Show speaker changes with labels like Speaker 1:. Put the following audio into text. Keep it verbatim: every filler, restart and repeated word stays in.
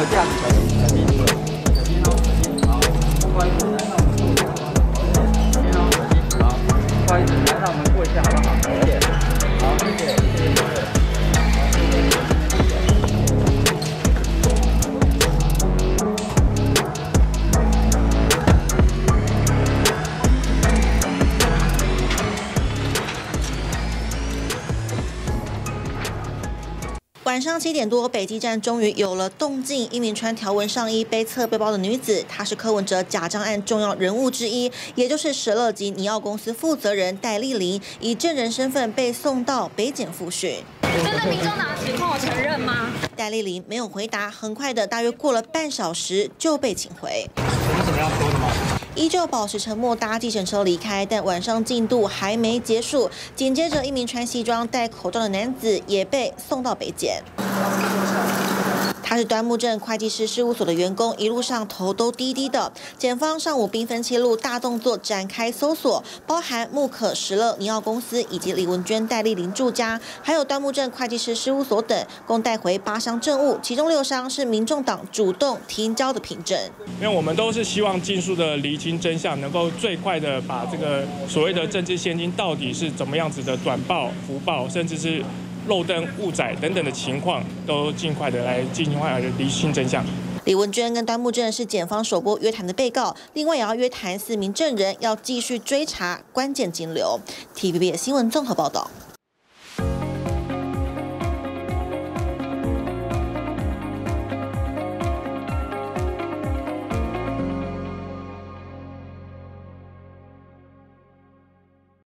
Speaker 1: 有这样子小心小心小心哦，小心好，不好意思，来让我们过一下，小心哦，小心好，不好意思，来让我们过一下好不好？谢谢，好，谢谢，谢谢，谢谢。
Speaker 2: 晚上七点多，北基站终于有了动静。一名穿条纹上衣、背侧背包的女子，她是柯文哲假账案重要人物之一，也就是舍乐集尼奥公司负责人戴丽玲，以证人身份被送到北检复讯。
Speaker 3: 针对民众党的指控，我承认吗？
Speaker 2: 戴丽玲没有回答，很快的，大约过了半小时就被请回。
Speaker 1: 有什么要说的吗？
Speaker 2: 依旧保持沉默，搭计程车离开。但晚上进度还没结束，紧接着一名穿西装、戴口罩的男子也被送到北检。他是端木镇会计师事务所的员工，一路上头都低低的。检方上午兵分七路，大动作展开搜索，包含木可石乐尼奥公司以及李文娟、戴丽玲住家，还有端木镇会计师事务所等，共带回八箱证物，其中六箱是民众党主动提交的凭证。
Speaker 4: 因为我们都是希望尽速的厘清真相，能够最快的把这个所谓的政治现金到底是怎么样子的短报、福报，甚至是 漏登、误载等等的情况，都尽快的来进行来厘清真相。
Speaker 2: 李文娟跟端木镇是检方首波约谈的被告，另外也要约谈四名证人，要继续追查关键金流。T V B 新闻综合报道。